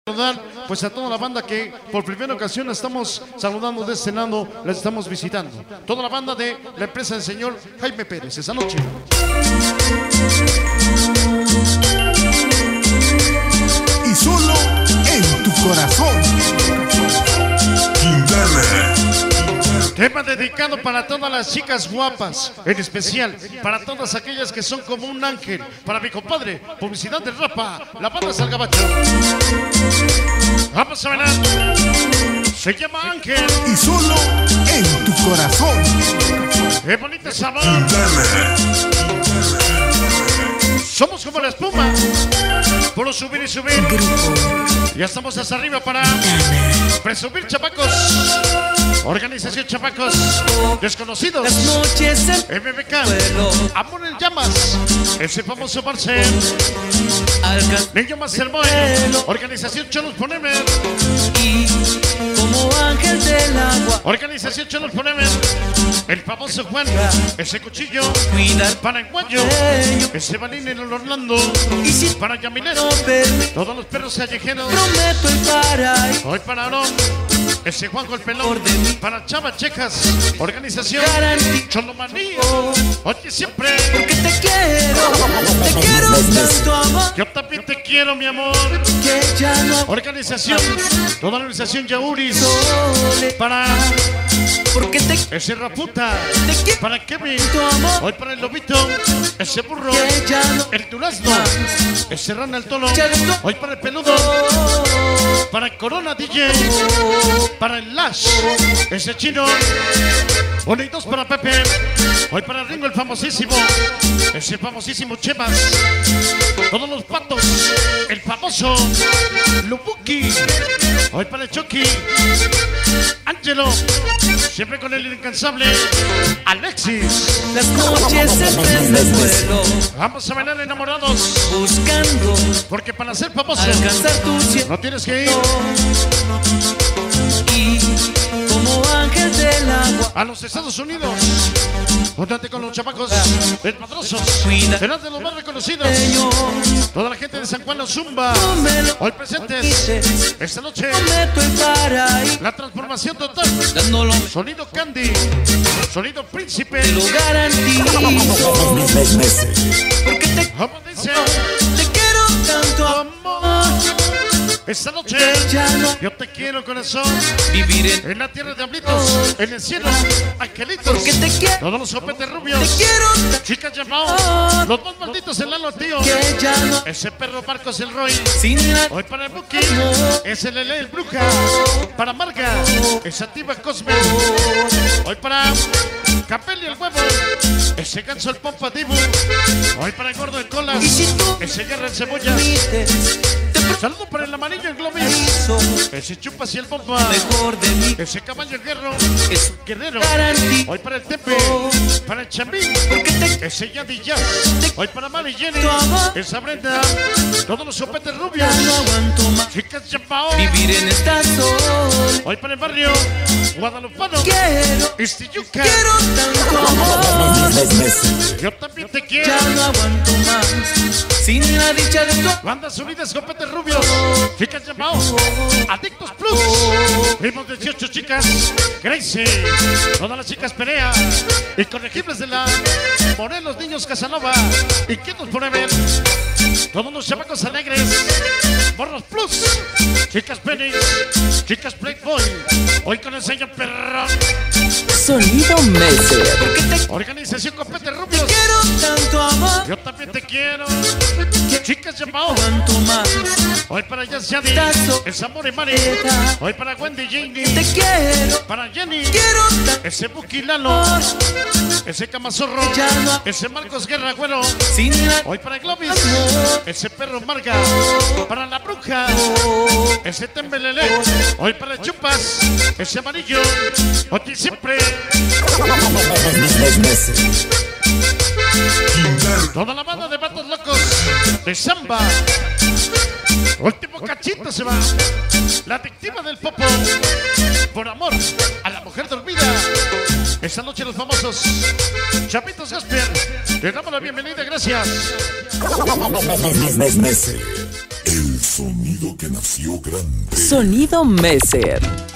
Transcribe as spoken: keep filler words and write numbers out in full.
saludar pues a toda la banda que por primera ocasión estamos saludando de este lado, les estamos visitando. Toda la banda de la empresa del señor Jaime Pérez esa noche. Y solo en tu corazón. Quintana. Tema dedicado para todas las chicas guapas, en especial para todas aquellas que son como un ángel. Para mi compadre, publicidad de Rapa, la banda Salgabacho. Vamos a ver. Se llama Ángel. Y solo en tu corazón. Qué bonito sabor. Quintana. Somos como la espuma. Por subir y subir. Ya estamos hasta arriba para presumir, chamacos. Organización Chamacos Desconocidos, M B K, Amor en Llamas, ese famoso Marcel, Niño Masterboy, Organización Cholos Ponemer, y como ángel del agua, Organización Cholos Ponemer, el famoso Juan, ese cuchillo, para Enguayo, ese Balín en el Orlando, y si para Yamilet, no permito, todos los perros callejeros, prometo el paraíso. hoy para Aarón, ese Juanjo el Pelón, para Chava Checas, Organización Cholomaní, oye siempre, Porque te quiero, te quiero tanto amor, yo también te quiero mi amor, que ya no Organización, toda la organización Yauris, sole, para porque te ese Raputa, Te quiero para Kevin, tu amor, hoy para el Lobito, ese Burro, que ya no el Durazno, ese Rana el Tolo, hoy para el Peludo, para el Corona D J, para el Lash, ese Chino, uno y dos para Pepe, hoy para Ringo el famosísimo, ese famosísimo Chemas, todos los patos, el famoso Lubuki, hoy para el Chucky, Angelo, siempre con el incansable Alexis. las noches se prenden vuelo, Vamos a bailar enamorados, buscando porque para ser famoso alcanzar tu cielo. no tienes que ir Y como ángel del agua, a los Estados Unidos. Júntate con los chamacos desmadrosos, serás de los más reconocidos. Señor, Toda la gente de San Juan Los Zumba, no me lo hoy presentes quites, esta noche. prometo el paraíso, La transformación total, dándolo sonido Candy, sonido Príncipe. te lo garantizo. Porque te, Como dice, te quiero tanto amor, esta noche que ya no yo te quiero corazón. vivir en. En la tierra de Diablitos, en el cielo, angelitos, Porque te quiero, todos los sopetes rubios, te quiero tanto chicas llamados, los dos malditos en Lalo tío, que ya no ese perro Marcos el Roy, sin la hoy para el Buki, ese Lele el Bruja, para Marga, esa Tiva Cosme, hoy para Capelli el Huevo, ese Ganso el Pompa Dibu, hoy para el Gordo de Colas, Y si tú ese Guerra el Cebolla, permites, te saludo para el amarillo el Globis, prometo ese Chupas y el Pompa, mejor de mí, ese Caballo el Guerro, es Guerrero, garantizo. hoy para el Tepe, para el Chambín, Porque te ese Yadi Jazz, hoy para Mari Jenny, Tu amor. esa Brenda, todos los sopetes rubios, ya no aguanto más chicas Chapao, vivir en esta soledad. hoy para el barrio Guadalupano, Quiero, Istiyuca, quiero tanto amor, yo también te quiero, ya no aguanto más sin la dicha de tu bandas unidas, sopetes rubios, chicas Chapao, Adictos Plus, vimos dieciocho chicas, Gracie, todas las chicas Perea, incorregibles de la Morelos Niños Casanova, y quién nos pone a ver, todos los chamacos alegres, Morros Plus, chicas Penny, chicas Playboy, hoy con el sello perrón, Sonido Messer. porque te organización Copete Rubios, quiero tanto amor, yo también te quiero, chicas Chapao, aguanto más hoy para Jazz Yadi, el Amor y Mari, hoy para Wendy te Janie, quiero, para Jenny, quiero tanto ese Buki Lalo, ese Camazorro, ese Marcos Guerra Güero, sin la hoy para Globis, ese Perro Marga, para la Bruja, ese Tembelele, hoy para Chupas, ese Amarillo, hoy siempre, toda la banda de vatos locos, de Samba, último cachito se va, la adictiva del Popo, por amor a la mujer dormida, esta noche los famosos Chapitos Gasper, le damos la bienvenida, gracias. El sonido. sonido que nació grande. Sonido Messer.